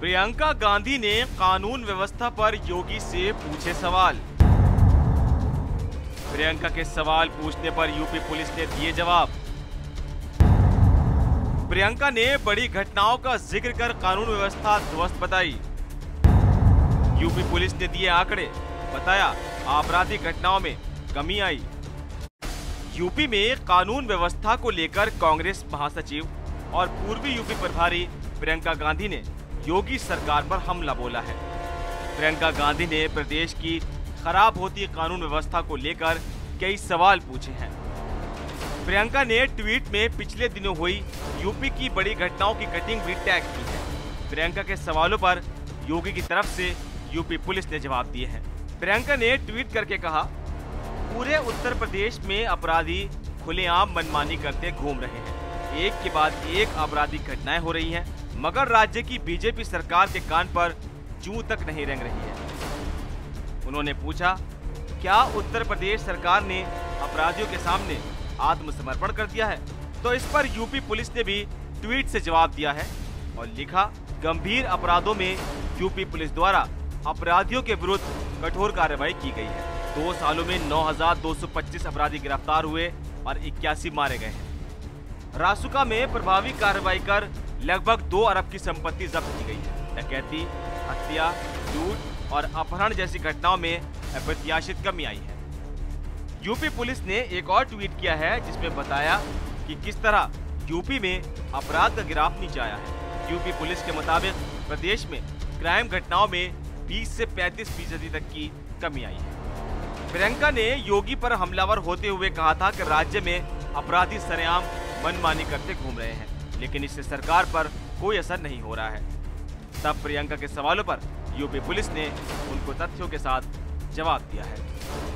प्रियंका गांधी ने कानून व्यवस्था पर योगी से पूछे सवाल। प्रियंका के सवाल पूछने पर यूपी पुलिस ने दिए जवाब। प्रियंका ने बड़ी घटनाओं का जिक्र कर कानून व्यवस्था ध्वस्त बताई। यूपी पुलिस ने दिए आंकड़े, बताया आपराधिक घटनाओं में कमी आई। यूपी में कानून व्यवस्था को लेकर कांग्रेस महासचिव और पूर्वी यूपी प्रभारी प्रियंका गांधी ने योगी सरकार पर हमला बोला है। प्रियंका गांधी ने प्रदेश की खराब होती कानून व्यवस्था को लेकर कई सवाल पूछे हैं। प्रियंका ने ट्वीट में पिछले दिनों हुई यूपी की बड़ी घटनाओं की कटिंग भी टैग की है। प्रियंका के सवालों पर योगी की तरफ से यूपी पुलिस ने जवाब दिए हैं। प्रियंका ने ट्वीट करके कहा, पूरे उत्तर प्रदेश में अपराधी खुलेआम मनमानी करते घूम रहे हैं। एक के बाद एक आपराधिक घटनाएं हो रही हैं, मगर राज्य की बीजेपी सरकार के कान पर जूं तक नहीं रेंग रही है। उन्होंने पूछा, क्या उत्तर प्रदेश सरकार ने अपराधियों के सामने आत्मसमर्पण कर दिया है? तो इस पर यूपी पुलिस ने भी ट्वीट से जवाब दिया है और लिखा, गंभीर अपराधों में यूपी पुलिस द्वारा अपराधियों के विरुद्ध कठोर कार्रवाई की गई है। 2 सालों में 9,225 अपराधी गिरफ्तार हुए और 81 मारे गए हैं। रासुका में प्रभावी कार्रवाई कर लगभग 2 अरब की संपत्ति जब्त की गई है। डकैती, हत्या, लूट और अपहरण जैसी घटनाओं में अप्रत्याशित कमी आई है। यूपी पुलिस ने एक और ट्वीट किया है जिसमें बताया कि किस तरह यूपी में अपराध का गिराफ नीचे आया है। यूपी पुलिस के मुताबिक प्रदेश में क्राइम घटनाओं में 20 से 35% तक की कमी आई है। प्रियंका ने योगी पर हमलावर होते हुए कहा था कि राज्य में अपराधी सरेआम मनमानी करते घूम रहे हैं, लेकिन इससे सरकार पर कोई असर नहीं हो रहा है। तब प्रियंका के सवालों पर यूपी पुलिस ने उनको तथ्यों के साथ जवाब दिया है।